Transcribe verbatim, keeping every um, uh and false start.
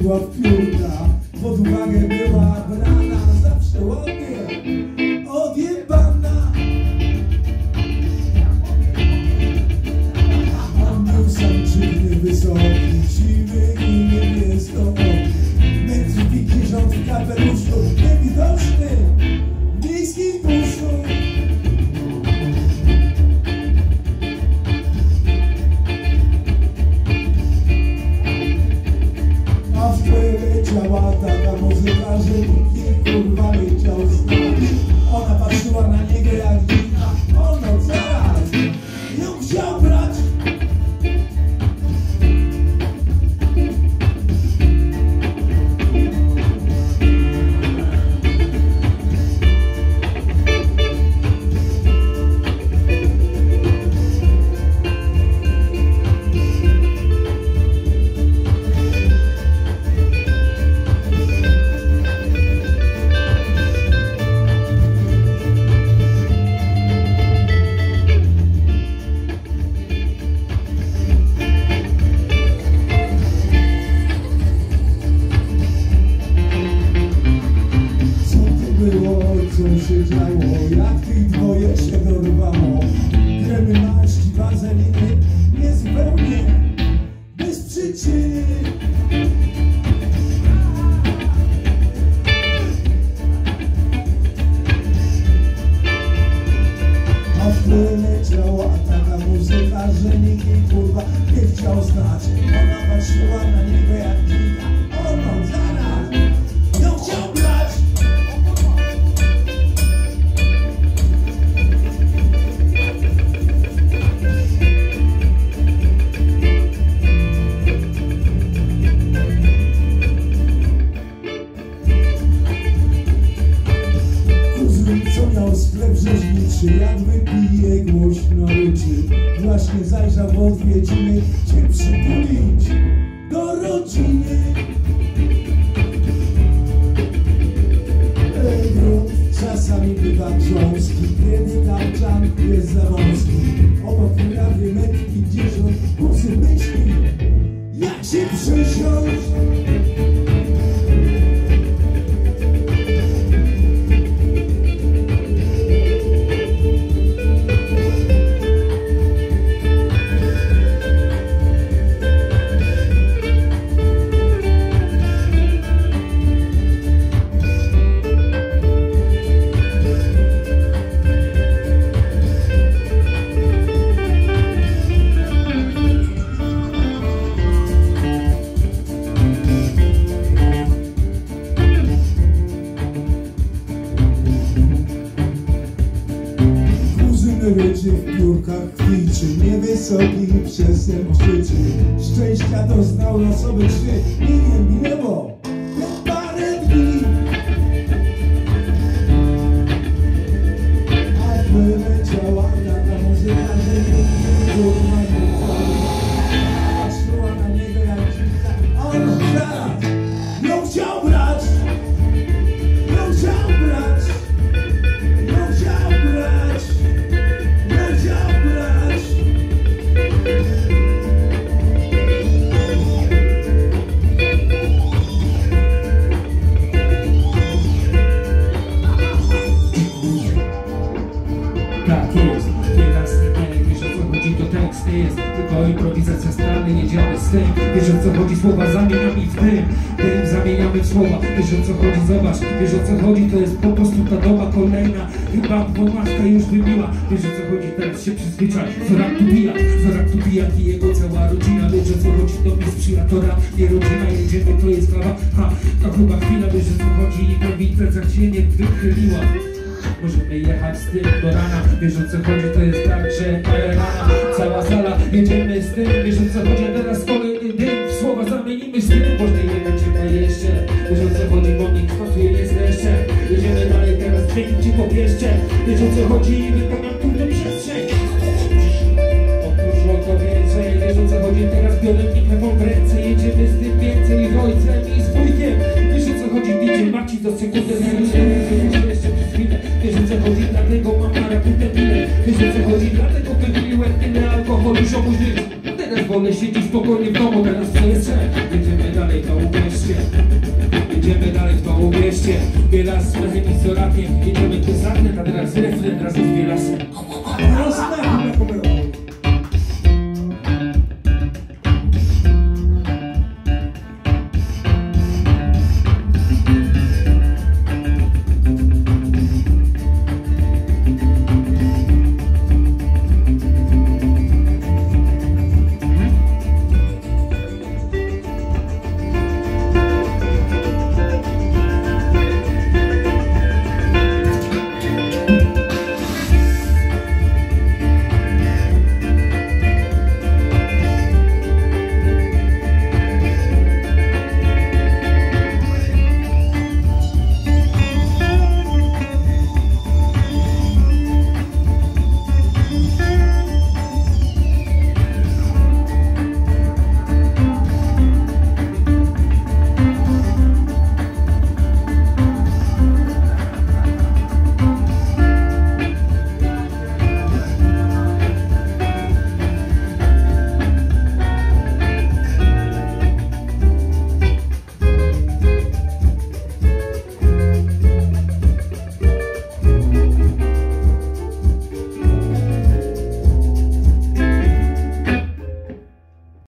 weszła w piórka. Pod uwagę była brana zawsze ładnie odjebana. On był samczyk wysoki, siwy i niebiesko-oki. Meksyki rząd w kapeluszu, niewidoczny w miejskim buszu. A w tle leciała taka muzyka, że nikt jej kurwa nie chciał znać. Ona patrzyła na niego jak dzika, ono zaraz ją chciał brać. Co się działo, jak tych dwoje się dorwało. Kremy, maści, wazeliny, niezupełnie bez przyczyny. A w tle leciała taka muzyka, że nikt jej kurwa nie chciał znać. Ona patrzyła na niego jak dzika, ono zaraz ją chciał brać. Co miał sklep rzeźniczy, jak wypije głośno ryczy. Właśnie zajrzał w odwiedziny cię przytulić do rodziny. Grunt czasami bywa grząski, kiedy tarczan jest za wąski. Obok prawie metr pięćdziesiąt, kusy myśli, jak się przysiąść. Ryczy w piórkach kwiczy, niewysoki przesem krzyczy. Szczęścia doznał losowe trzy i nie minęło te parę dni. A wyleciała taka muzyka, że nikt kurwa nie chciał. Patrzyła na niego jak dzika, a on zaraz ją chciał brać. Ją chciał brać. Ją chciał brać. Tak jest, teraz nie wiesz o co chodzi, to tekst nie jest tylko improwizacja strony, jedziemy z tym. Wiesz o co chodzi, słowa zamieniamy w tym, tym zamieniamy w słowa. Wiesz o co chodzi, zobacz, wiesz o co chodzi, to jest po prostu ta doba kolejna. Chyba dwunasta już wybiła, wiesz o co chodzi, teraz się przyzwyczaj. Zorak tu pijak, Zorak tu pijak i jego cała rodzina. Wiesz o co chodzi, to mi sprzyja, to rap, nie rodzina, jedziemy, to jest klawa. Ha, to chyba chwila, wiesz o co chodzi, improwizacja cię nie wychyliła. Możemy jechać z tym do rana. Wiesz o co chodzi, to jest tak, że parę rana. Cała sala, jedziemy z tym. Wiesz o co chodzi, a teraz kolejny dym. Słowa zamienimy z tym, można nie będziemy jeszcze. Wiesz o co chodzi, bo nikt stosuje jest jeszcze. Jedziemy dalej, teraz dźwięki ci popieszczę. Wiesz o co chodzi, wypełniam trudną przestrzeń. Oprócz o to więcej, wiesz o co chodzi, teraz biorę mikrofon w ręce. Jedziemy z tym więcej, z ojcem i z wujkiem. Wiesz o co chodzi, D J Maci do sekundy, jeszcze przez chwilę. Wiesz o co chodzi, dlatego mam maraputę tyle. Wiesz o co chodzi, dlatego wypiłem tyle alkoholu, ziomuś. Teraz wolę siedzieć spokojnie w domu, teraz co jest. Jedziemy dalej, to uwierzcie. Drugi raz z mechem i sorakiem. I